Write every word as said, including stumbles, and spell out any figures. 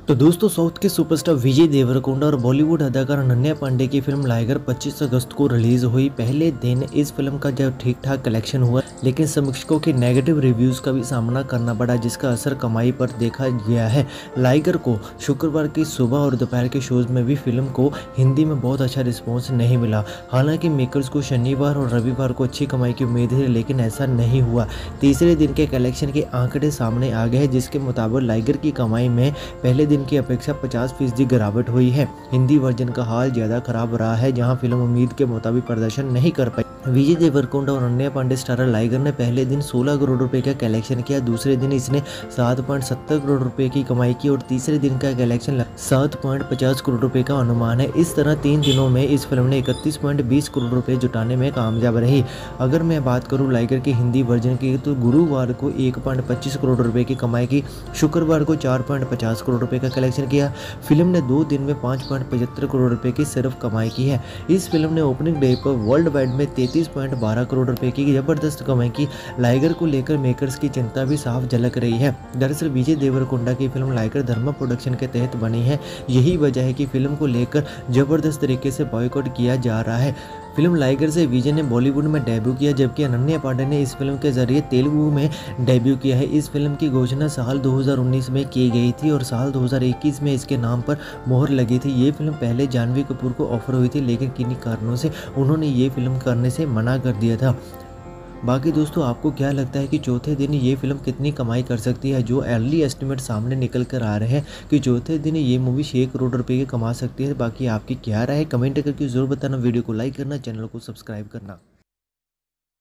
तो दोस्तों साउथ के सुपरस्टार विजय देवरकोंडा और बॉलीवुड अदाकार अनन्या पांडे की फिल्म लाइगर पच्चीस अगस्त को रिलीज हुई। पहले दिन इस फिल्म का जब ठीक ठाक कलेक्शन हुआ, लेकिन समीक्षकों के नेगेटिव रिव्यूज का भी सामना करना पड़ा, जिसका असर कमाई पर देखा गया है। लाइगर को शुक्रवार की सुबह और दोपहर के शोज में भी फिल्म को हिंदी में बहुत अच्छा रिस्पॉन्स नहीं मिला। हालांकि मेकर्स को शनिवार और रविवार को अच्छी कमाई की उम्मीद है, लेकिन ऐसा नहीं हुआ। तीसरे दिन के कलेक्शन के आंकड़े सामने आ गए हैं, जिसके मुताबिक लाइगर की कमाई में पहले दिन की अपेक्षा पचास फीसदी गिरावट हुई है। हिंदी वर्जन का हाल ज्यादा खराब रहा है, जहां फिल्म उम्मीद के मुताबिक प्रदर्शन नहीं कर पाई। विजय देवरकोंडा और अनन्या पांडे स्टारर लाइगर ने पहले दिन सोलह करोड़ रुपए का कलेक्शन किया, दूसरे दिन इसने सात पॉइंट सत्तर करोड़ रुपए की कमाई की और तीसरे दिन का कलेक्शन सात पॉइंट पचास करोड़ रुपए का अनुमान है। इस तरह तीन दिनों में इस फिल्म ने इकतीस पॉइंट बीस करोड़ रुपए जुटाने में कामयाब रही। अगर मैं बात करूं लाइगर की हिंदी वर्जन की, तो गुरुवार को एक पॉइंट पच्चीस करोड़ रुपए की कमाई की, शुक्रवार को चार पॉइंट पचास करोड़ रुपए का कलेक्शन किया। फिल्म ने दो दिन में पाँच पॉइंट पचहत्तर करोड़ रुपए की सिर्फ कमाई की है। इस फिल्म ने ओपनिंग डे पर वर्ल्ड वाइड में तैंतीस पॉइंट बारह करोड़ रुपए की जबरदस्त कमाई की। लाइगर को लेकर मेकर्स की चिंता भी साफ झलक रही है। दरअसल विजय देवरकोंडा की फिल्म लाइगर धर्मा प्रोडक्शन के तहत बनी है। यही वजह है कि फिल्म को लेकर जबरदस्त तरीके से बॉयकॉट किया जा रहा है। फिल्म लाइगर से विजय ने बॉलीवुड में डेब्यू किया, जबकि अनन्या पांडे ने इस फिल्म के जरिए तेलुगु में डेब्यू किया है। इस फिल्म की घोषणा साल दो हज़ार उन्नीस में की गई थी और साल दो हज़ार इक्कीस में इसके नाम पर मोहर लगी थी। ये फिल्म पहले जानवी कपूर को ऑफर हुई थी, लेकिन किन्हीं कारणों से उन्होंने ये फिल्म करने से मना कर दिया था। बाकी दोस्तों, आपको क्या लगता है कि चौथे दिन ये फिल्म कितनी कमाई कर सकती है? जो अर्ली एस्टिमेट सामने निकल कर आ रहे हैं कि चौथे दिन ये मूवी छः करोड़ रुपए की कमा सकती है। बाकी आपकी क्या राय है? कमेंट करके जरूर बताना। वीडियो को लाइक करना, चैनल को सब्सक्राइब करना।